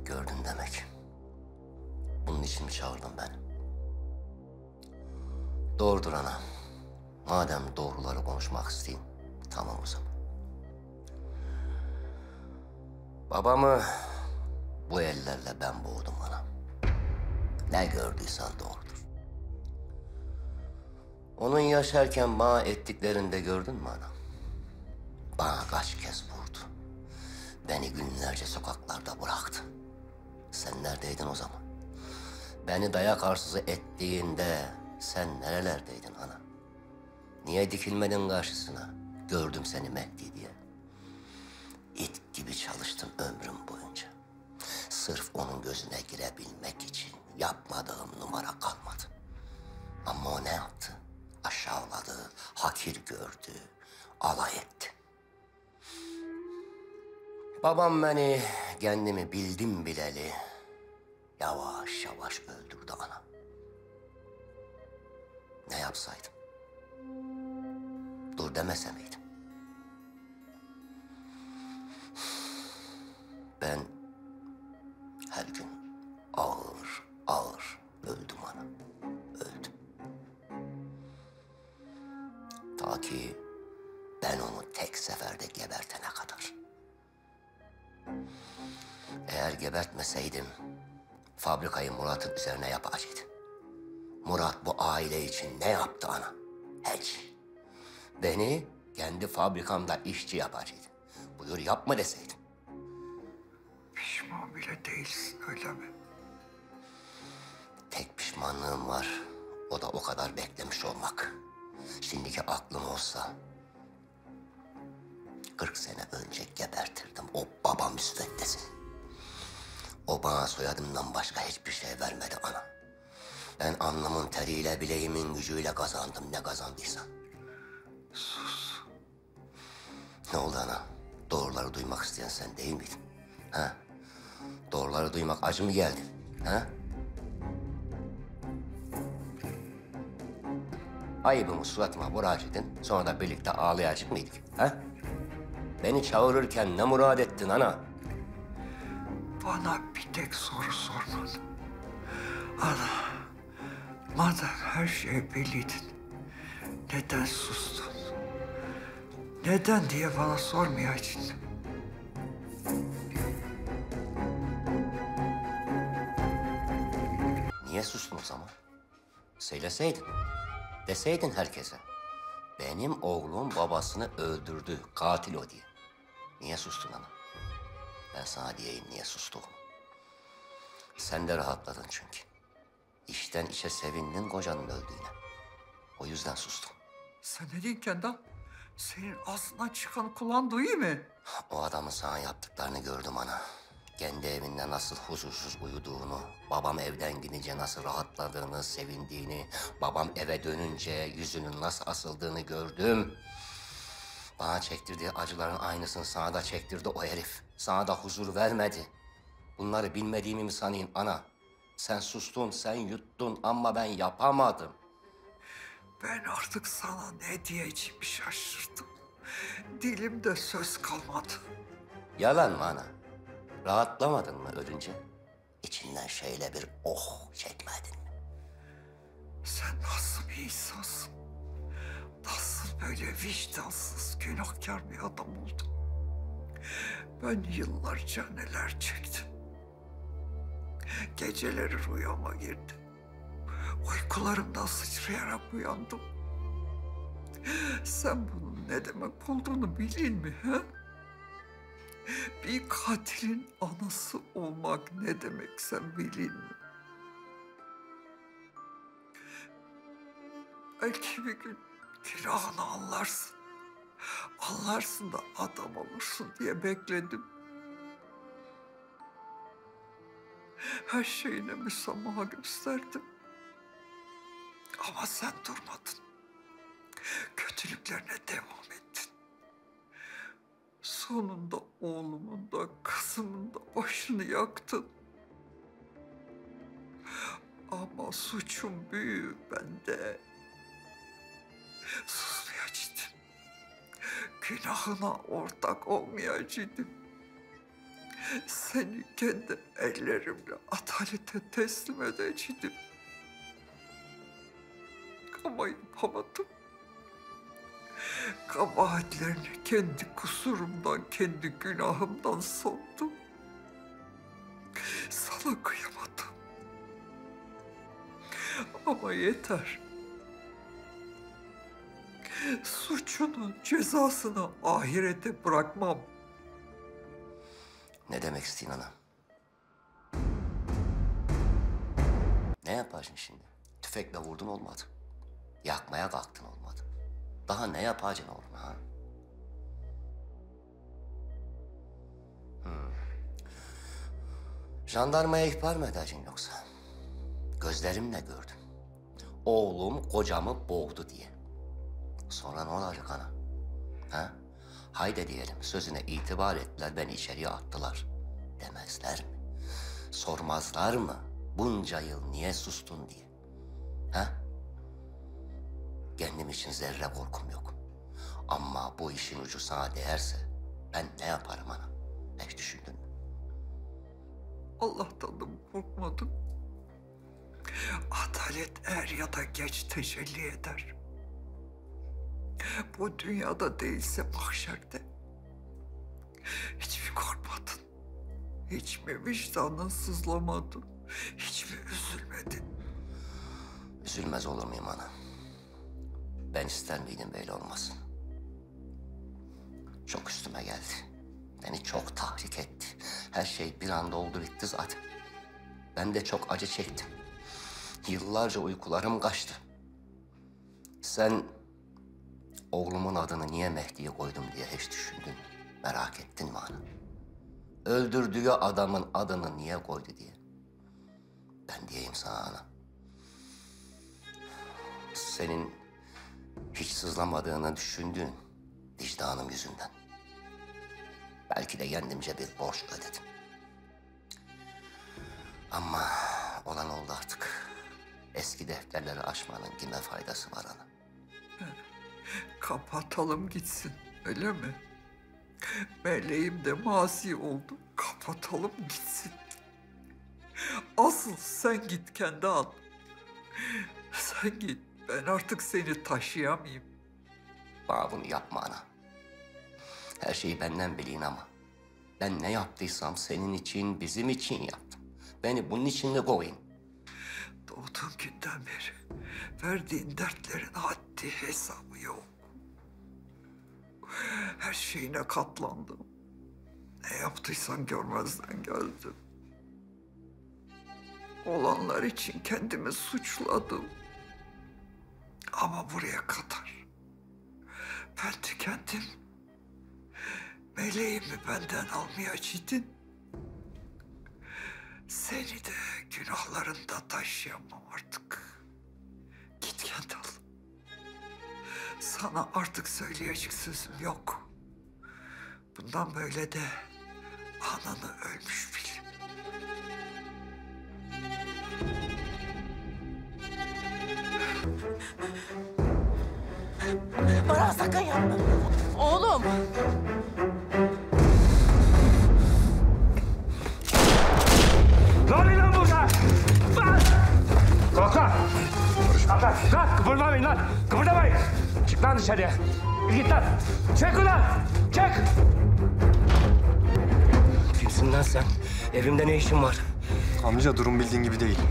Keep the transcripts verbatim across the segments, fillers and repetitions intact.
Gördün demek. Bunun için mi çağırdın beni? Doğrudur ana. Madem doğruları konuşmak isteyeyim, tamam o zaman. Babamı bu ellerle ben boğdum ana. Ne gördüysen doğrudur. Onun yaşarken bana ettiklerini de gördün mü ana? Bana kaç kez vurdu. Beni günlerce sokaklarda bıraktı. Sen neredeydin o zaman? Beni dayak arsızı ettiğinde sen nerelerdeydin ana? Niye dikilmedin karşısına? Gördüm seni Mehdi diye. İt gibi çalıştım ömrüm boyunca. Sırf onun gözüne girebilmek için yapmadığım numara kalmadı. Ama o ne yaptı? Aşağıladı, hakir gördü, alay etti. Babam beni kendimi bildim bileli yavaş yavaş öldürdü ana. Ne yapsaydım? Dur demese miydim? Ben her gün ağır ağır öldüm ana. Öldüm. Ta ki ben onu tek seferde gebertene kadar. Eğer gebertmeseydim fabrikayı Murat'ın üzerine yapacaktı. Murat bu aile için ne yaptı ana? Hiç. Beni kendi fabrikamda işçi yapacaktı. Buyur yapma deseydim. Pişman bile değilsin öyle mi? Tek pişmanlığım var. O da o kadar beklemiş olmak. Şimdiki aklım olsa kırk sene önce gebertirdim o babam müsveddesini. O bana soyadımdan başka hiçbir şey vermedi ana. Ben alnımın teriyle bileğimin gücüyle kazandım ne kazandıysam. Sus. Ne oldu ana? Doğruları duymak isteyen sen değil miydin? Ha? Doğruları duymak acı mı geldi? Ha? Ayıbımı suratıma vuracaktın, sonra da birlikte ağlayacak mıydık? Ha? Beni çağırırken ne murad ettin ana? Bana bir tek soru sormadın. Ana, madem her şey belliydin, neden sustun? Neden diye bana sormayacaktın. Niye sustun o zaman? Söyleseydin, deseydin herkese. Benim oğlum babasını öldürdü, katil o diye. Niye sustun ana? Ben sana diyeyim niye sustuğumu. Sen de rahatladın çünkü. İşten işe sevindin kocanın öldüğüne. O yüzden sustum. Sen ne diyorsun Kendal? Senin ağzından çıkan kulağın duyuyor mu? O adamın sana yaptıklarını gördüm ana. Kendi evinde nasıl huzursuz uyuduğunu, babam evden gidince nasıl rahatladığını, sevindiğini, babam eve dönünce yüzünün nasıl asıldığını gördüm. Bana çektirdiği acıların aynısını sana da çektirdi o herif. Sana da huzur vermedi. Bunları bilmediğimi mi sanayım ana? Sen sustun, sen yuttun ama ben yapamadım. Ben artık sana ne diyeceğimi şaşırdım. Dilimde söz kalmadı. Yalan mı ana? Rahatlamadın mı ölünce? İçinden şöyle bir oh çekmedin mi? Sen nasıl bir insansın? Nasıl böyle vicdansız, günahkar bir adam oldun? Ben yıllarca neler çektim. Geceleri rüyama girdi. Uykularımdan sıçrayarak uyandım. Sen bunun ne demek olduğunu bilin mi? He? Bir katilin anası olmak ne demek sen bilin mi? Belki bir gün günahını anlarsın. Anlarsın da adam olursun diye bekledim. Her şeyine müsamaha gösterdim. Ama sen durmadın. Kötülüklerine devam ettin. Sonunda oğlumun da kızımın da başını yaktın. Ama suçum büyük bende. Susmayacaktım. Günahına ortak olmayacaktım. Seni kendi ellerimle adalete teslim edeceğim. Ama yapamadım. Kabahatlerini kendi kusurumdan, kendi günahımdan soktum. Sana kıyamadım. Ama yeter. Suçunu, cezasını ahirete bırakmam. Ne demek istiyorsun ana? Ne yaparsın şimdi? Tüfekle vurdun olmadı. Yakmaya kalktın olmadı. Daha ne yapacaksın oğlum ha? Hmm. Jandarmaya ihbar mı edeceksin yoksa? Gözlerimle gördüm. Oğlum kocamı boğdu diye. Sonra ne olacak ana? Ha? Haydi diyelim sözüne itibar ettiler, beni içeriye attılar. Demezler mi? Sormazlar mı? Bunca yıl niye sustun diye. Ha? Kendim için zerre korkum yok. Ama bu işin ucu sana değerse ben ne yaparım ana? Hiç düşündün mü? Allah'tan da korkmadım. Adalet er ya da geç tecelli eder. Bu dünyada değilse mahşerde. Hiç mi korkmadın? Hiç mi vicdanın sızlamadı? Hiç mi üzülmedin? Üzülmez olur muyum ana? Ben ister miydim böyle olmasın? Çok üstüme geldi. Beni çok tahrik etti. Her şey bir anda oldu bitti zaten. Ben de çok acı çektim. Yıllarca uykularım kaçtı. Sen oğlumun adını niye Mehdi'ye koydum diye hiç düşündün mü? Merak ettin mi ana? Öldürdüğü adamın adını niye koydu diye. Ben diyeyim sana ana. Senin hiç sızlamadığını düşündüğün vicdanım yüzünden. Belki de kendimce bir borç ödedim. Ama olan oldu artık. Eski defterleri açmanın kime faydası var ana? Kapatalım gitsin, öyle mi? Meleğim de mazi oldu. Kapatalım gitsin. Asıl sen git kendi al. Sen git. Ben artık seni taşıyamayayım. Bana bunu yapma ana. Her şeyi benden bilin ama ben ne yaptıysam senin için, bizim için yaptım. Beni bunun için de kovayım. Doğduğun günden beri verdiğin dertlerin haddi hesabı yok. Her şeyine katlandım. Ne yaptıysan görmezden geldim. Olanlar için kendimi suçladım. Ama buraya kadar. Ben tükendim. Meleğimi benden almayacaktın. Seni de günahlarında taşıyamam artık. Git kendi al. Sana artık söyleyecek sözüm yok. Bundan böyle de ananı ölmüş bil. Baran sakın yapma. Oğlum. Ne oluyor lan burada? Bas! Kalk lan! Kalk lan! Kalk! Kıpırdamayın lan! Kıpırdamayın! Çık lan dışarıya! Git lan! Çek ulan! Çek! Kimsin lan sen? Evimde ne işin var? Amca durum bildiğin gibi değil.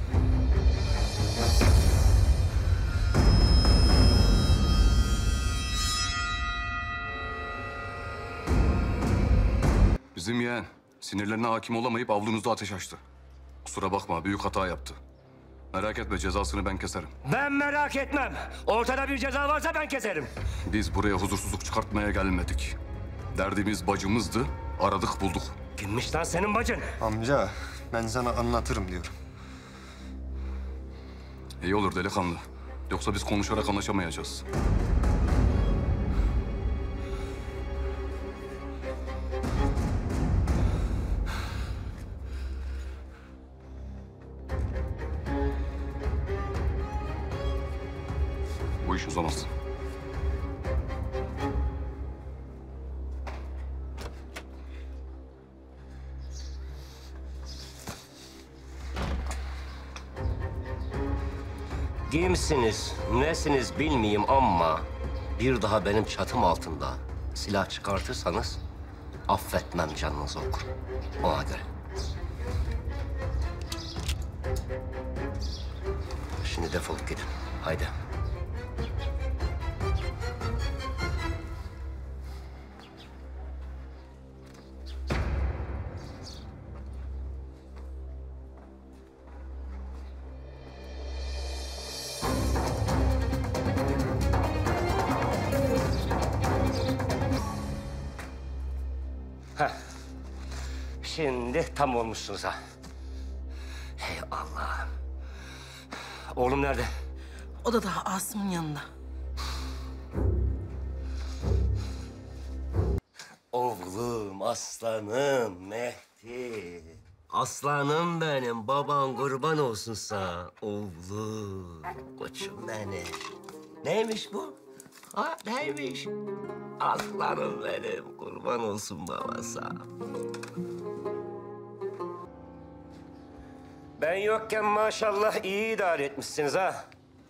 Bizim yeğen sinirlerine hakim olamayıp avlunuzda ateş açtı. Kusura bakma, büyük hata yaptı. Merak etme, cezasını ben keserim. Ben merak etmem. Ortada bir ceza varsa ben keserim. Biz buraya huzursuzluk çıkartmaya gelmedik. Derdimiz bacımızdı, aradık bulduk. Kimmiş lan senin bacın? Amca ben sana anlatırım diyorum. İyi olur delikanlı. Yoksa biz konuşarak anlaşamayacağız. Bu iş uzamaz. Kimsiniz, nesiniz bilmeyeyim ama bir daha benim çatım altında silah çıkartırsanız affetmem, canınızı okurum. Ona göre. Şimdi defolup gidin. Haydi. Heh. Şimdi tam olmuşsunuz ha. Hey Allah'ım. Oğlum nerede? O da daha Asım'ın yanında. Oğlum, aslanım, Mehdi. Aslanım benim, baban kurban olsun sana. Oğlum, koçum benim. Neymiş bu? Ha, neymiş? Aslanım benim, kurban olsun babası. Ben yokken maşallah iyi idare etmişsiniz ha.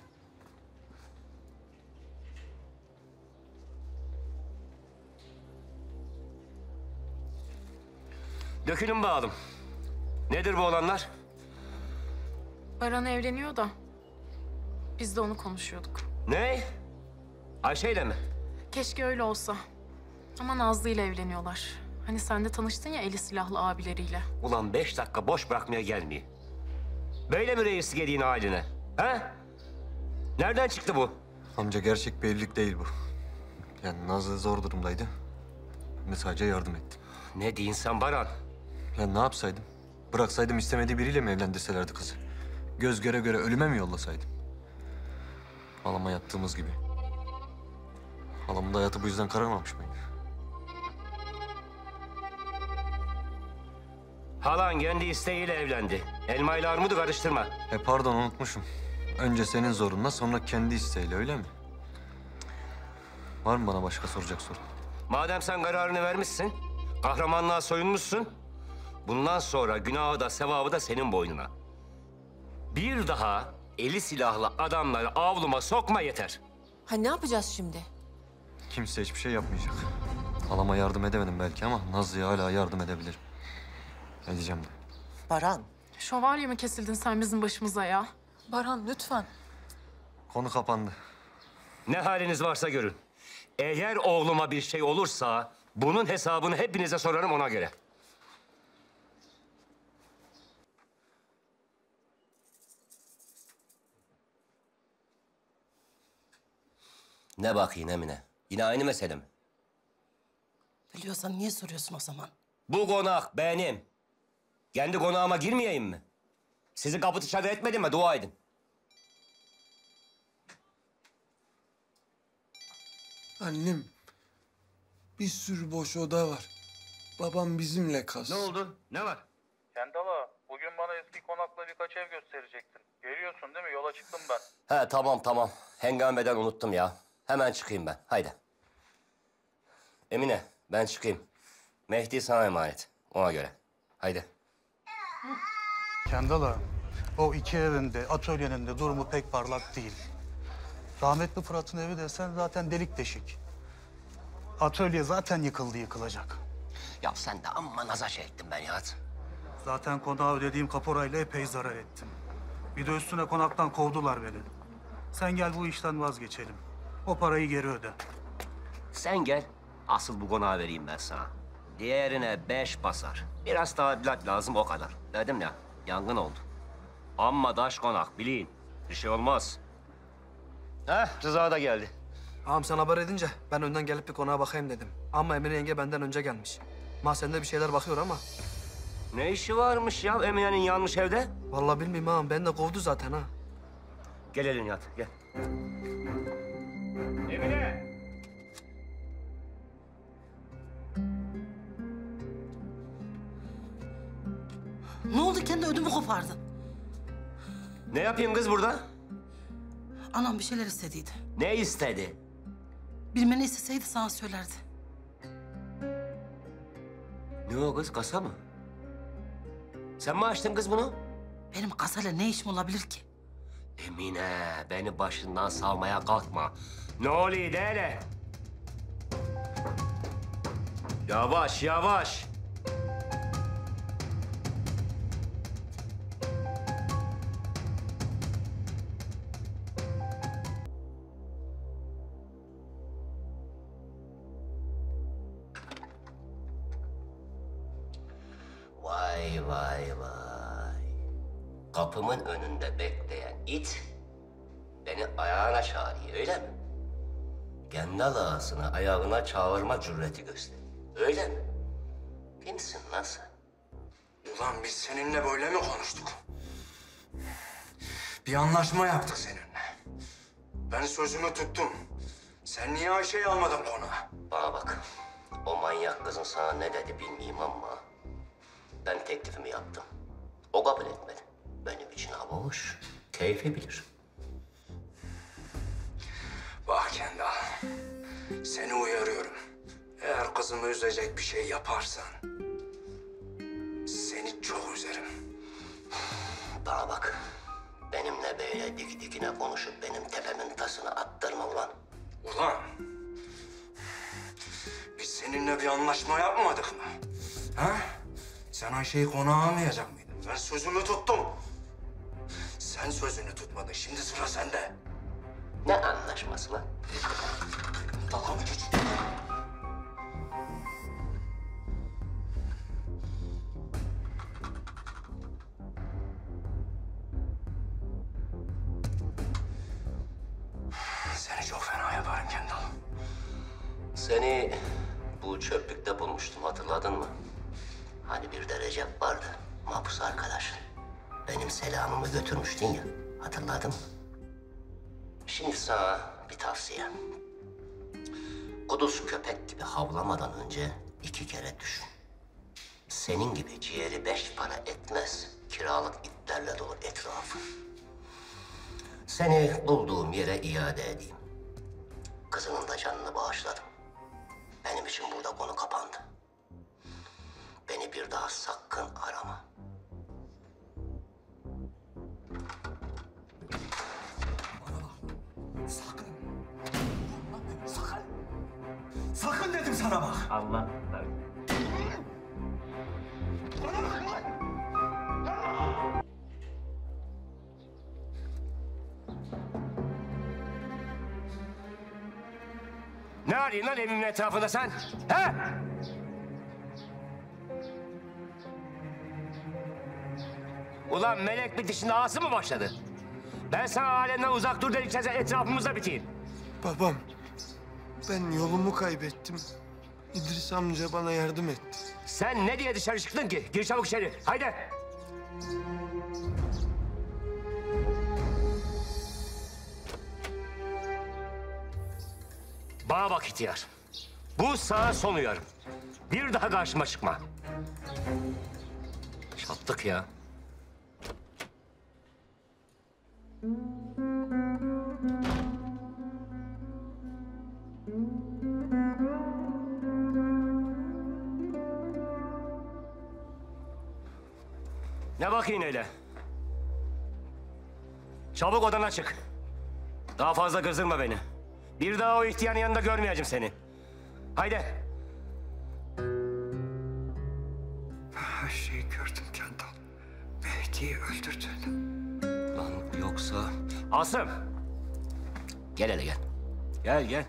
Dökülün bakalım. Nedir bu olanlar? Baran evleniyor da biz de onu konuşuyorduk. Ne? Ayşe'yle mi? Keşke öyle olsa. Ama Nazlı ile evleniyorlar. Hani sen de tanıştın ya eli silahlı abileriyle. Ulan beş dakika boş bırakmaya gelmiyor. Böyle mi reis geldiğin haline? Ha? Nereden çıktı bu? Amca gerçek bir evlilik değil bu. Yani Nazlı zor durumdaydı. Ben de sadece yardım ettim. Ne diyorsun sen Baran? Ya ne yapsaydım? Bıraksaydım istemediği biriyle mi evlendirselerdi kızı? Göz göre göre ölüme mi yollasaydım? Halama yaptığımız gibi. Halamın da hayatı bu yüzden kararmamış mıydı? Halan kendi isteğiyle evlendi. Elma ile armudu karıştırma. E pardon unutmuşum. Önce senin zorunla sonra kendi isteğiyle öyle mi? Var mı bana başka soracak soru? Madem sen kararını vermişsin, kahramanlığa soyunmuşsun... bundan sonra günahı da sevabı da senin boynuna. Bir daha eli silahlı adamları avluma sokma yeter. Ha ne yapacağız şimdi? Kimse hiçbir şey yapmayacak. Halama yardım edemedim belki ama Nazlı'ya hala yardım edebilirim. Edeceğim de. Baran. Şövalye mi kesildin sen bizim başımıza ya? Baran lütfen. Konu kapandı. Ne haliniz varsa görün. Eğer oğluma bir şey olursa bunun hesabını hepinize sorarım, ona göre. Ne bakayım Emine? Yine aynı mesele mi? Biliyorsan niye soruyorsun o zaman? Bu konak benim. Kendi konağıma girmeyeyim mi? Sizi kapı dışarı etmedim mi? Dua edin. Annem, bir sürü boş oda var. Babam bizimle kalsın. Ne oldu? Ne var? Kendala, bugün bana eski konakla birkaç ev gösterecektin. Geliyorsun değil mi? Yola çıktım ben. He tamam tamam. Hengameden unuttum ya. Hemen çıkayım ben. Haydi. Emine ben çıkayım. Mehdi sana emanet. Ona göre. Haydi. Kendala, o iki evin de atölyenin de durumu pek parlak değil. Rahmetli Fırat'ın evi desen zaten delik deşik. Atölye zaten yıkıldı yıkılacak. Ya sen de amma naza şey ettin ben ya. Zaten konağa ödediğim kaporayla epey zarar ettim. Bir de üstüne konaktan kovdular beni. Sen gel bu işten vazgeçelim. O parayı geri öde. Sen gel. Asıl bu konağı vereyim ben sana. Diğerine beş basar. Biraz tadilat lazım o kadar. Dedim ya yangın oldu. Amma daş konak bilin. Bir şey olmaz. Heh Rıza da geldi. Ağam sen haber edince ben önden gelip bir konağa bakayım dedim. Ama Emine yenge benden önce gelmiş. Mahzende bir şeyler bakıyor ama. Ne işi varmış ya Emine'nin yanmış evde? Vallahi bilmiyorum ağam, beni de kovdu zaten ha. Gel elin yat gel. Emine! Ne oldu, kendi ödümü kopardın? Ne yapayım kız burada? Anam bir şeyler istediydi. Ne istedi? Bilmeni isteseydi sana söylerdi. Ne o kız, kasa mı? Sen mi açtın kız bunu? Benim kasayla ne işim olabilir ki? Emine, beni başından savmaya kalkma. Ne oluyor de hele? Yavaş, yavaş. Vay vay vay. Kapımın önünde bekleyen it beni ayağına çağırıyor, öyle mi? Kendi ağasını ayağına çağırma cüreti gösteriyor, öyle mi? Kimsin lan sen? Ulan biz seninle böyle mi konuştuk? Bir anlaşma yaptık seninle. Ben sözümü tuttum. Sen niye Ayşe'yi almadın konağa? Bana bak, o manyak kızın sana ne dedi bilmeyeyim ama ben teklifimi yaptım. O kabul etmedi. Benim için hava hoş, keyfi bilir. Bak Kendal, seni uyarıyorum. Eğer kızımı üzecek bir şey yaparsan seni çok üzerim. Bana bak, benimle böyle dik dikine konuşup benim tepemin tasını attırma ulan. Ulan, biz seninle bir anlaşma yapmadık mı? Ha? Sen Ayşe'yi konağa almayacak mıydın? Ben sözümü tuttum. Sen sözünü tutmadın. Şimdi sıra sende. Ne anlaşması lan? Dalga mı geçiyorsun? Seni çok fena yaparım Kendal. Seni bu çöplükte bulmuştum, hatırladın mı? Hani bir de Recep vardı, mahpus arkadaşın. Benim selamımı götürmüştün ya, hatırladın mı? Şimdi sana bir tavsiye. Kuduz köpek gibi havlamadan önce iki kere düşün. Senin gibi ciğeri beş para etmez, kiralık itlerle dolu etrafı. Seni bulduğum yere iade edeyim. Kızının da canını bağışladım. Benim için burada konu kapandı. Beni bir daha sakın arama. Sakın. Sakın. Sakın dedim sana bak. Allah. Ne arıyorsun lan evimin etrafında sen? He? Ulan melek bir dişin ağası mı başladı? Ben sana alemden uzak dur dedikçe sen etrafımızda biteyim. Babam, ben yolumu kaybettim. İdris amca bana yardım etti. Sen ne diye dışarı çıktın ki? Gir çabuk içeri. Haydi. Bana bak ihtiyar. Bu sana son uyarım. Bir daha karşıma çıkma. Çattık ya. Ne bakayım öyle? Çabuk odana çık. Daha fazla kızdırma beni. Bir daha o ihtiyarın yanında görmeyeceğim seni. Haydi. Her şeyi gördüm Kendal. Mehdi'yi öldürdün. Lan yoksa... Asım! Gel hele gel. Gel gel.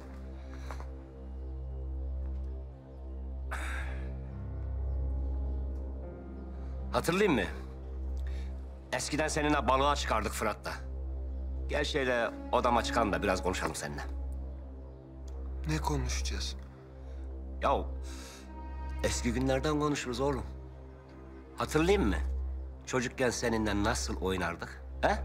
Hatırlayayım mı? Eskiden seninle balığa çıkardık Fırat'la. Gel şöyle odama çıkalım da biraz konuşalım seninle. Ne konuşacağız? Yahu eski günlerden konuşuruz oğlum. Hatırlayayım mı? Çocukken seninle nasıl oynardık? He?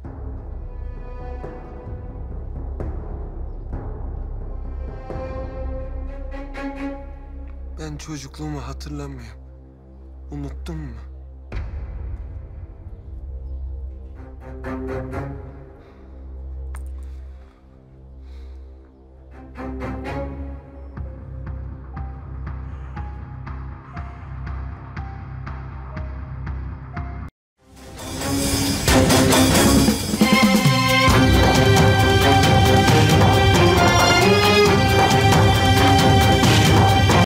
Ben çocukluğumu hatırlamıyorum. Unuttun mu?